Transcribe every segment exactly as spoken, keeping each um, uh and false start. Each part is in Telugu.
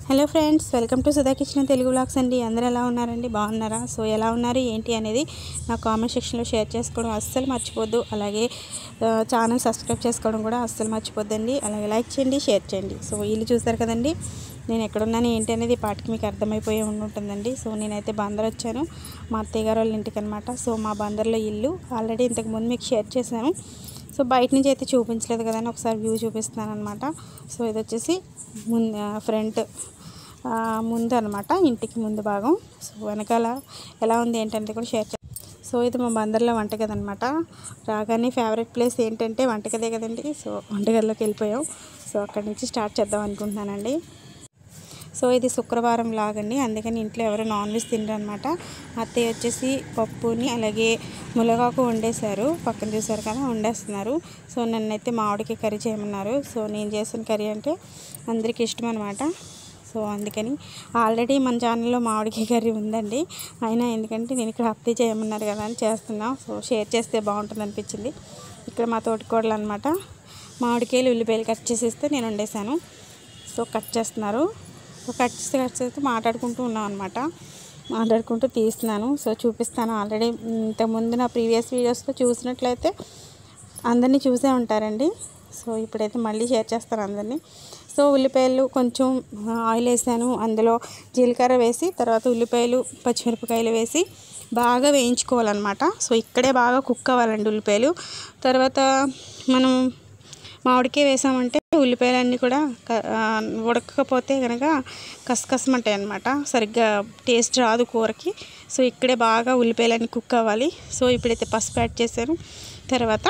Hello friends, welcome to Sudha kitchen Telugu vlogs అండి. అందరూ ఎలా ఉన్నారండి? బాగున్నారా? సో ఎలా ఉన్నారు ఏంటి అనేది నా కామెంట్ సెక్షన్లో షేర్ చేసుకోవడం అస్సలు మర్చిపోద్దు. అలాగే ఛానల్ సబ్స్క్రైబ్ చేసుకోవడం కూడా అస్సలు మర్చిపోద్దండి. అలాగే లైక్ చేయండి, షేర్ చేయండి. సో వీళ్ళు చూసారు కదండి, నేను ఎక్కడున్నాను ఏంటి అనేది పాటికి మీకు అర్థమైపోయి ఉంటుందండి. సో నేనైతే బందర్ వచ్చాను, మా అత్తయ్య గారు వాళ్ళ ఇంటికి అనమాట. సో మా బందర్లో ఇల్లు ఆల్రెడీ ఇంతకుముందు మీకు షేర్ చేశాను. సో బయట నుంచి అయితే చూపించలేదు కదండి, ఒకసారి వ్యూ చూపిస్తున్నాను అనమాట. సో ఇది వచ్చేసి ముందు ఫ్రంట్ ముందు అనమాట, ఇంటికి ముందు భాగం. సో వెనకాల ఎలా ఉంది ఏంటంటే కూడా షేర్ చేస్తాను. సో ఇది మా బందర్లో వంటగది అనమాట. రాగానే ఫేవరెట్ ప్లేస్ ఏంటంటే వంటగదే కదండి. సో వంటగదిలోకి వెళ్ళిపోయాం. సో అక్కడి నుంచి స్టార్ట్ చేద్దాం అనుకుంటున్నానండి. సో ఇది శుక్రవారం లాగండి, అందుకని ఇంట్లో ఎవరు నాన్ వెజ్ తినరు అనమాట. అత్తయ్య వచ్చేసి పప్పుని అలాగే ములగాకు వండేశారు, పక్కన చూసారు కదా వండేస్తున్నారు. సో నన్నైతే మామిడికి కర్రీ చేయమన్నారు. సో నేను చేసిన కర్రీ అంటే అందరికీ ఇష్టం అనమాట. సో అందుకని ఆల్రెడీ మన ఛానల్లో మామిడికాయ కర్రీ ఉందండి, అయినా ఎందుకంటే నేను ఇక్కడ అత్తయ్య చేయమన్నారు కదా అని చేస్తున్నాం. సో షేర్ చేస్తే బాగుంటుంది అనిపించింది. ఇక్కడ మా తోటికోడలు అనమాట మామిడికాయలు ఉల్లిపాయలు కట్ చేసేస్తే నేను వండేసాను. సో కట్ చేస్తున్నారు. సో కట్ చేస్తే కట్ చేస్తే మాట్లాడుకుంటూ ఉన్నాం అనమాట, మాట్లాడుకుంటూ తీస్తున్నాను. సో చూపిస్తాను. ఆల్రెడీ ఇంతకుముందు నా ప్రీవియస్ వీడియోస్లో చూసినట్లయితే అందరినీ చూసే ఉంటారండి. సో ఇప్పుడైతే మళ్ళీ షేర్ చేస్తాను అందరినీ. సో ఉల్లిపాయలు కొంచెం ఆయిల్ వేసాను, అందులో జీలకర్ర వేసి తర్వాత ఉల్లిపాయలు పచ్చిమిరపకాయలు వేసి బాగా వేయించుకోవాలన్నమాట. సో ఇక్కడే బాగా కుక్ అవ్వాలండి ఉల్లిపాయలు. తర్వాత మనం మామిడికాయ వేసామంటే ఉల్లిపాయలన్నీ కూడా ఉడకకపోతే కనుక కసకసమంటాయి అన్నమాట, సరిగ్గా టేస్ట్ రాదు కూరకి. సో ఇక్కడే బాగా ఉల్లిపాయలన్నీ కుక్ అవ్వాలి. సో ఇప్పుడైతే పసుపు యాడ్ చేశాను, తర్వాత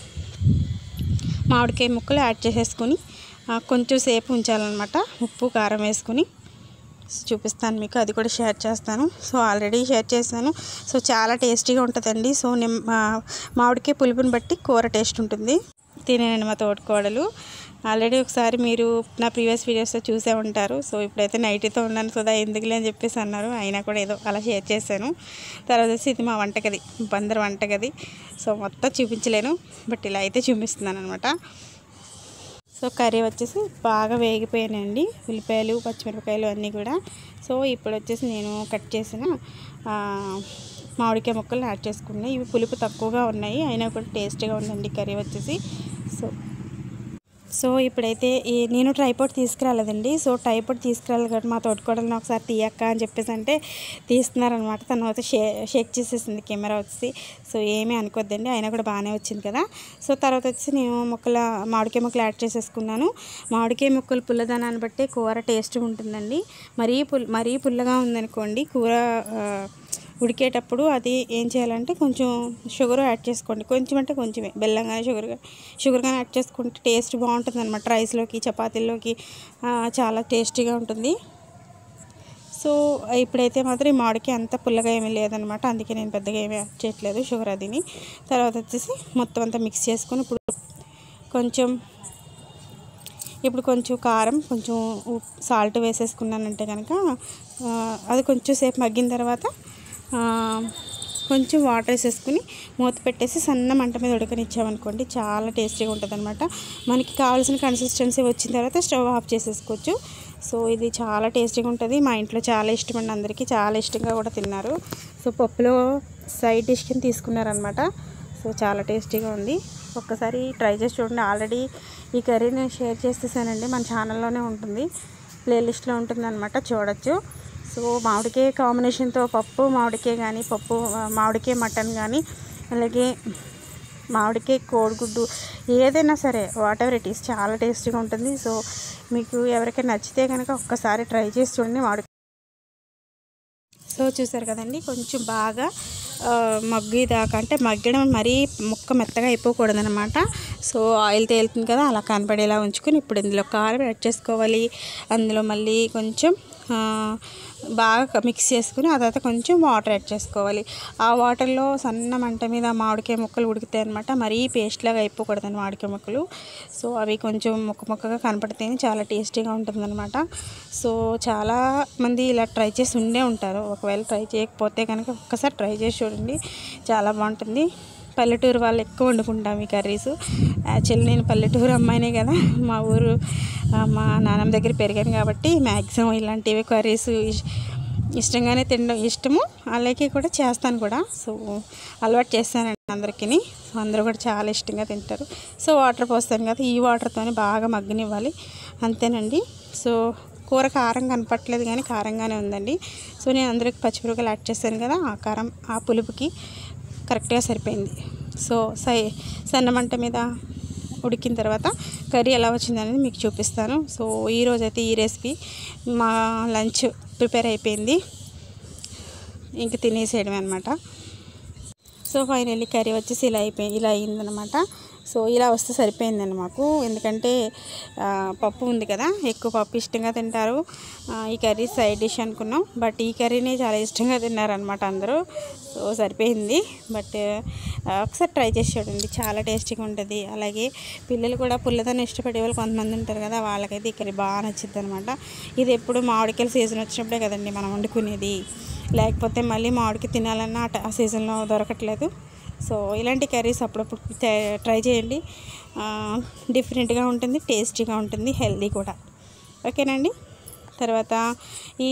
మామిడికాయ ముక్కలు యాడ్ చేసేసుకొని కొంచెం సేపు ఉంచాలన్నమాట. ఉప్పు కారం వేసుకుని చూపిస్తాను మీకు, అది కూడా షేర్ చేస్తాను. సో ఆల్రెడీ షేర్ చేశాను. సో చాలా టేస్టీగా ఉంటుందండి. సో నిమ్ మామిడికాయ పులుపుని బట్టి కూర టేస్ట్ ఉంటుంది. తినేనండి మా తోటికోడలు. ఆల్రెడీ ఒకసారి మీరు నా ప్రీవియస్ వీడియోస్లో చూసే ఉంటారు. సో ఇప్పుడైతే నైటీతో ఉన్నాను కదా ఎందుకులే అని చెప్పేసి అన్నారు, అయినా కూడా ఏదో అలా షేర్ చేశాను. తర్వాత వచ్చి ఇది మా వంటగది, బందర్ వంటగది. సో మొత్తం చూపించలేను, బట్ ఇలా అయితే చూపిస్తున్నాను అనమాట. సో కర్రీ వచ్చేసి బాగా వేగిపోయానండి, ఉల్లిపాయలు పచ్చిమిరపకాయలు అన్నీ కూడా. సో ఇప్పుడు వచ్చేసి నేను కట్ చేసిన మామిడికాయ ముక్కలు యాడ్ చేసుకున్నాయి. ఇవి పులుపు తక్కువగా ఉన్నాయి, అయినా కూడా టేస్ట్గా ఉందండి కర్రీ వచ్చేసి. సో సో ఇప్పుడైతే నేను ట్రైపాడ్ తీసుకురాలేదండి. సో ట్రైపాడ్ తీసుకురాలి కాబట్టి మా తోటికోడలను ఒకసారి తీయక్క అని చెప్పేసి అంటే తీస్తున్నారనమాట. తను అయితే షే షేక్ చేసేసింది కెమెరా వచ్చి. సో ఏమీ అనుకోద్దండి, అయినా కూడా బాగానే వచ్చింది కదా. సో తర్వాత వచ్చి నేను ముక్కల మామిడికాయ ముక్కలు యాడ్ చేసేసుకున్నాను. మామిడికాయ ముక్కలు పుల్లదనాన్ని బట్టి కూర టేస్ట్గా ఉంటుందండి. మరీ పుల్ మరీ పుల్లగా ఉందనుకోండి కూర ఉడికేటప్పుడు అది ఏం చేయాలంటే కొంచెం షుగర్ యాడ్ చేసుకోండి, కొంచెం అంటే కొంచెమే, బెల్లం కానీ షుగర్ షుగర్ కానీ యాడ్ చేసుకుంటే టేస్ట్ బాగుంటుంది అనమాట. రైస్లోకి చపాతీల్లోకి చాలా టేస్టీగా ఉంటుంది. సో ఇప్పుడైతే మాత్రం ఈ మామిడికాయ అంత పుల్లగా ఏమీ లేదనమాట, అందుకే నేను పెద్దగా ఏమీ యాడ్ చేయట్లేదు షుగర్ అదిని. తర్వాత వచ్చేసి మొత్తం అంతా మిక్స్ చేసుకొని ఇప్పుడు కొంచెం ఇప్పుడు కొంచెం కారం కొంచెం సాల్ట్ వేసేసుకున్నానంటే కనుక అది కొంచెం సేపు మగ్గిన తర్వాత కొంచెం వాటర్ వేసేసుకుని మూత పెట్టేసి సన్న మంట మీద ఉడకనిచ్చామనుకోండి చాలా టేస్టీగా ఉంటుంది అనమాట. మనకి కావాల్సిన కన్సిస్టెన్సీ వచ్చిన తర్వాత స్టవ్ ఆఫ్ చేసేసుకోవచ్చు. సో ఇది చాలా టేస్టీగా ఉంటుంది, మా ఇంట్లో చాలా ఇష్టమండి, అందరికీ చాలా ఇష్టంగా కూడా తిన్నారు. సో పప్పులో సైడ్ డిష్ కింద తీసుకున్నారనమాట. సో చాలా టేస్టీగా ఉంది, ఒక్కసారి ట్రై చేసి చూడండి. ఆల్రెడీ ఈ కర్రీ నేను షేర్ చేసేసానండి, మన ఛానల్లోనే ఉంటుంది, ప్లేలిస్ట్లో ఉంటుంది అనమాట, చూడొచ్చు. సో మామిడికాయ కాంబినేషన్తో పప్పు మామిడికాయ కానీ పప్పు మామిడికాయ మటన్ కానీ అలాగే మామిడికాయ కోడిగుడ్డు ఏదైనా సరే వాట్ ఎవర్ ఇట్ ఈస్ చాలా టేస్టీగా ఉంటుంది. సో మీకు ఎవరికైనా నచ్చితే కనుక ఒక్కసారి ట్రై చేసి చూడండి మామిడి. సో చూసారు కదండి, కొంచెం బాగా మగ్గి దాకా అంటే మగ్గడం మరీ ముక్క మెత్తగా అయిపోకూడదు అనమాట. సో ఆయిల్ తేలుతుంది కదా అలా కనపడేలా ఉంచుకొని ఇప్పుడు ఇందులో కారం యాడ్ చేసుకోవాలి. అందులో మళ్ళీ కొంచెం బాగా మిక్స్ చేసుకుని ఆ తర్వాత కొంచెం వాటర్ యాడ్ చేసుకోవాలి. ఆ వాటర్లో సన్న మంట మీద మామిడికాయ ముక్కలు ఉడుకుతాయి అనమాట, మరీ పేస్ట్ లాగా అయిపోకూడదండి మామిడికాయ ముక్కలు. సో అవి కొంచెం ముక్క ముక్కగా కనపడితేనే చాలా టేస్టీగా ఉంటుందన్నమాట. సో చాలామంది ఇలా ట్రై చేసి ఉండే ఉంటారు, ఒకవేళ ట్రై చేయకపోతే కనుక ఒక్కసారి ట్రై చేసి చూడండి, చాలా బాగుంటుంది. పల్లెటూరు వాళ్ళు ఎక్కువ వండుకుంటాం ఈ కర్రీస్. యాక్చువల్లీ నేను పల్లెటూరు అమ్మాయినే కదా, మా ఊరు మా నాన్నమ్మ దగ్గర పెరిగాను కాబట్టి మ్యాక్సిమం ఇలాంటివి కర్రీస్ ఇష్టంగానే తినడం ఇష్టము, అలాగే కూడా చేస్తాను కూడా. సో అలవాటు చేస్తానండి అందరికీ. సో అందరూ కూడా చాలా ఇష్టంగా తింటారు. సో వాటర్ పోస్తాను కదా, ఈ వాటర్తోనే బాగా మగ్గనివ్వాలి, అంతేనండి. సో కూర కారం కనపట్లేదు కానీ కారంగానే ఉందండి. సో నేను అందరికి పచ్చిమిరపకాయలు యాడ్ చేశాను కదా, ఆ కారం ఆ పులుపుకి కరెక్ట్గా సరిపోయింది. సో సై సన్నమంట మీద ఉడికిన తర్వాత కర్రీ ఎలా వచ్చిందనేది మీకు చూపిస్తాను. సో ఈరోజైతే ఈ రెసిపీ మా లంచ్ ప్రిపేర్ అయిపోయింది, ఇంక తినేసేయడమే అనమాట. సో ఫైనల్లీ కర్రీ వచ్చేసి ఇలా అయిపోయి ఇలా అయిందనమాట. సో ఇలా వస్తే సరిపోయిందండి మాకు, ఎందుకంటే పప్పు ఉంది కదా, ఎక్కువ పప్పు ఇష్టంగా తింటారు. ఈ కర్రీ సైడ్ డిష్ అనుకున్నాం, బట్ ఈ కర్రీని చాలా ఇష్టంగా తిన్నారనమాట అందరూ. సో సరిపోయింది, బట్ ఒకసారి ట్రై చేసి చూడండి, చాలా టేస్టీగా ఉంటుంది. అలాగే పిల్లలు కూడా పుల్లదని ఇష్టపడే వాళ్ళు కొంతమంది ఉంటారు కదా, వాళ్ళకైతే ఈ కర్రీ బాగా నచ్చుద్ది అనమాట. ఇది ఎప్పుడు మామిడికాయల సీజన్ వచ్చినప్పుడే కదండి మనం వండుకునేది, లేకపోతే మళ్ళీ మామిడికి తినాలన్నా ఆ సీజన్లో దొరకట్లేదు. సో ఇలాంటి కర్రీస్ అప్పుడప్పుడు ట్రై చేయండి, డిఫరెంట్గా ఉంటుంది, టేస్టీగా ఉంటుంది, హెల్దీ కూడా. ఓకేనండి. తర్వాత ఈ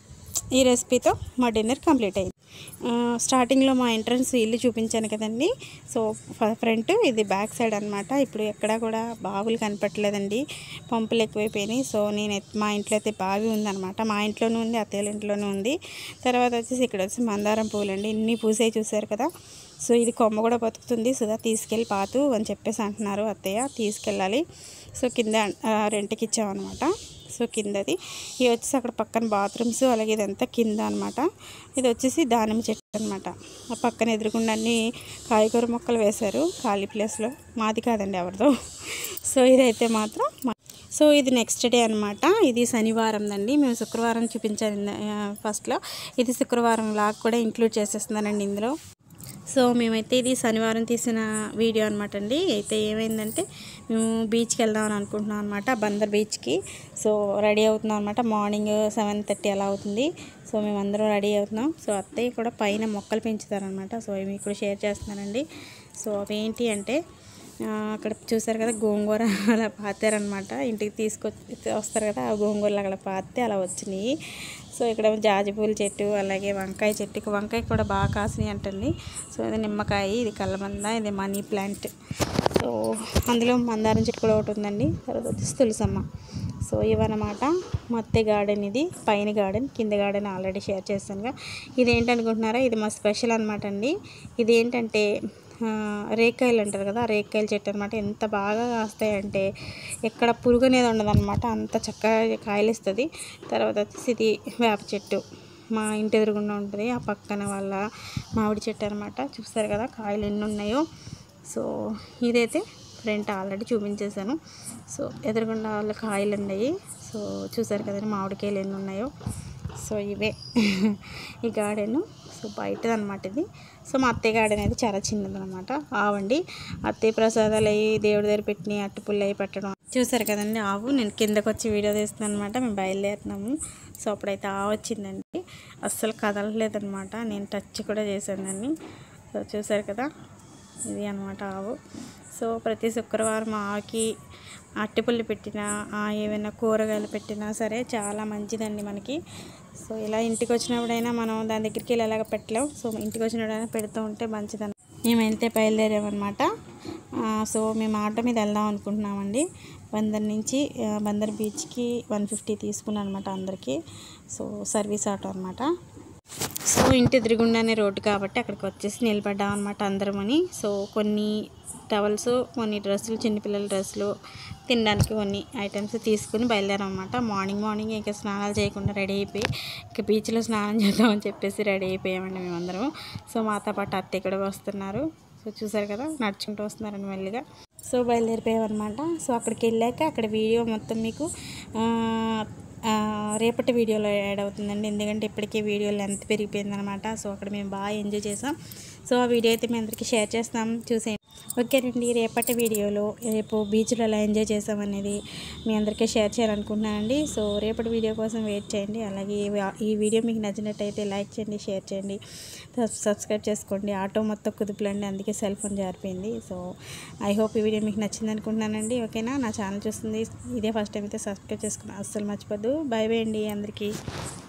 ఈ రెసిపీతో మా డిన్నర్ కంప్లీట్ అయింది. స్టార్టింగ్లో మా ఎంట్రన్స్ ఇల్లు చూపించాను కదండి. సో ఫ్రంట్ ఇది బ్యాక్ సైడ్ అనమాట. ఇప్పుడు ఎక్కడా కూడా బావులు కనపట్లేదండి, పంపులు ఎక్కువైపోయినాయి. సో నేను మా ఇంట్లో అయితే బావి ఉందన్నమాట, మా ఇంట్లోనూ ఉంది, అత్తయ్య ఇంట్లోనూ ఉంది. తర్వాత వచ్చేసి ఇక్కడ వచ్చి మందారం పూలు అండి, ఇన్ని పూసాయి చూసారు కదా. సో ఇది కొమ్మ కూడా బతుకుతుంది, సుధా తీసుకెళ్ళి పాతు అని చెప్పేసి అంటున్నారు అత్తయ్య, తీసుకెళ్ళాలి. సో కింద రెంట్కి ఇచ్చామన్నమాట. సో కిందది ఇది వచ్చేసి అక్కడ పక్కన బాత్రూమ్స్, అలాగే ఇదంతా కింద అనమాట. ఇది వచ్చేసి దానిమ్మ చెట్టు అనమాట. ఆ పక్కన ఎదురుకుండా అన్ని కాయగూర మొక్కలు వేశారు ఖాళీ ప్లేస్లో, మాది కాదండి ఎవరిదో. సో ఇదైతే మాత్రం సో ఇది నెక్స్ట్ డే అనమాట. ఇది శనివారం అండి, మేము శుక్రవారం చూపించాను ఫస్ట్లో, ఇది శుక్రవారం లాగా కూడా ఇంక్లూడ్ చేసేస్తున్నానండి ఇందులో. సో మేమైతే ఇది శనివారం తీసిన వీడియో అనమాట అండి. అయితే ఏమైందంటే మేము బీచ్కి వెళ్దామని అనుకుంటున్నాం అనమాట, బందర్ బీచ్కి. సో రెడీ అవుతున్నాం అనమాట, మార్నింగ్ సెవెన్ థర్టీ అలా అవుతుంది. సో మేమందరం రెడీ అవుతున్నాం. సో అత్తయ్య కూడా పైన మొక్కలు పెంచుతారనమాట. సో మీకు కూడా షేర్ చేస్తున్నానండి. సో అవేంటి అంటే అక్కడ చూసారు కదా గోంగూర అలా పాతారనమాట, ఇంటికి తీసుకొచ్చి వస్తారు కదా, ఆ గోంగూరలు అక్కడ పాతే అలా వచ్చినాయి. సో ఇక్కడ జాజిపూల చెట్టు, అలాగే వంకాయ చెట్టు, వంకాయ కూడా బాగా కాసినాయి అంటండి. సో ఇది నిమ్మకాయ, ఇది కల్లమంద, ఇది మనీ ప్లాంట్. సో అందులో మందారం చెట్టు కూడా ఒకటి ఉందండి. తర్వాత వచ్చేసి తులసమ్మ. సో ఇవన్నమాట మత్తె గార్డెన్, ఇది పైన గార్డెన్, కింద గార్డెన్ ఆల్రెడీ షేర్ చేస్తానుగా. ఇదేంటనుకుంటున్నారా, ఇది మా స్పెషల్ అనమాట అండి. ఇది ఏంటంటే రేకాయలు అంటారు కదా, రేకాయల చెట్టు అనమాట. ఎంత బాగా కాస్తాయంటే ఎక్కడ పురుగు అనేది ఉండదన్నమాట, అంత చక్కగా కాయలు ఇస్తుంది. తర్వాత వచ్చేసి ఇది వేప చెట్టు మా ఇంటి ఎదురుగుండా ఉంటుంది, ఆ పక్కన వాళ్ళ మామిడి చెట్టు అనమాట. చూస్తారు కదా కాయలు ఎన్ని ఉన్నాయో. సో ఇదైతే ఫ్రంట్ ఆల్రెడీ చూపించేశాను. సో ఎదురుగుండా వాళ్ళ కాయలు ఉన్నాయి. సో చూసారు కదండి మామిడికాయలు ఎన్ని ఉన్నాయో. సో ఇవే ఈ గార్డెన్. సో బయటది అనమాట ఇది. సో మా అత్తయ్య గార్డెన్ అయితే చాలా చిన్నదనమాట. ఆవండి అత్తయ్య ప్రసాదాలు అవి దేవుడి దగ్గర పెట్టిన అట్టుపుల్లు అవి పెట్టడం చూసారు కదండి. ఆవు నేను కిందకు వచ్చి వీడియో తీస్తున్నాను అనమాట, మేము బయలుదేరుతున్నాము. సో అప్పుడైతే ఆవు వచ్చిందండి, అస్సలు కదలలేదనమాట, నేను టచ్ కూడా చేశాను దాన్ని. సో చూసారు కదా, ఇది అనమాట ఆవు. సో ప్రతి శుక్రవారం ఆవుకి అట్టిపుల్లి పెట్టినా, ఏమైనా కూరగాయలు పెట్టినా సరే చాలా మంచిదండి మనకి. సో ఇలా ఇంటికి వచ్చినప్పుడైనా మనం దాని దగ్గరికి వెళ్ళి ఎలాగ పెట్టలేం. సో ఇంటికి వచ్చినప్పుడైనా పెడుతూ ఉంటే మంచిదని మేమైతే బయలుదేరామన్నమాట. సో మేము ఆటో మీద వెళ్దాం అనుకుంటున్నామండి, బందర్ నుంచి బందర్ బీచ్కి వన్ ఫిఫ్టీ తీసుకున్నాను అనమాట అందరికీ. సో సర్వీస్ ఆటో అనమాట. సో ఇంటి ఎదురుగుండానే రోడ్డు కాబట్టి అక్కడికి వచ్చేసి నిలబడ్డాం అనమాట అందరమని. సో కొన్ని టవల్స్, కొన్ని డ్రెస్సులు, చిన్నపిల్లల డ్రెస్సులు, తినడానికి కొన్ని ఐటమ్స్ తీసుకుని బయలుదేరాం అనమాట. మార్నింగ్ మార్నింగ్ ఇంకా స్నానాలు చేయకుండా రెడీ అయిపోయి ఇంకా బీచ్లో స్నానం చేద్దామని చెప్పేసి రెడీ అయిపోయామండి మేమందరం. సో మాతో పాటు అత్తయ్య కూడా వస్తున్నారు. సో చూసారు కదా నడుచుకుంటూ వస్తున్నారండి మెల్లిగా. సో బయలుదేరిపోయామన్నమాట. సో అక్కడికి వెళ్ళాక అక్కడ వీడియో మొత్తం మీకు రేపటి వీడియోలో యాడ్ అవుతుందండి, ఎందుకంటే ఇప్పటికే వీడియో లెంత్ పెరిగిపోయిందనమాట. సో అక్కడ మేము బాగా ఎంజాయ్ చేసాం. సో ఆ వీడియో అయితే మీ అందరికీ షేర్ చేస్తాం, చూసేయండి. ఓకేనండి, రేపటి వీడియోలో రేపు బీచ్లో ఎలా ఎంజాయ్ చేసామనేది మీ అందరికీ షేర్ చేయాలనుకుంటున్నానండి. సో రేపటి వీడియో కోసం వెయిట్ చేయండి. అలాగే ఈ వీడియో మీకు నచ్చినట్టయితే లైక్ చేయండి, షేర్ చేయండి, సబ్స్క్రైబ్ చేసుకోండి. ఆటో మొత్తం కుదుపులండి, అందుకే సెల్ ఫోన్ జారిపోయింది. సో ఐ హోప్ ఈ వీడియో మీకు నచ్చింది అనుకుంటున్నానండి. ఓకేనా, నా ఛానల్ చూస్తుంది ఇదే ఫస్ట్ టైం అయితే సబ్స్క్రైబ్ చేసుకుని అస్సలు మర్చిపోద్దు. బై బై అండి అందరికీ.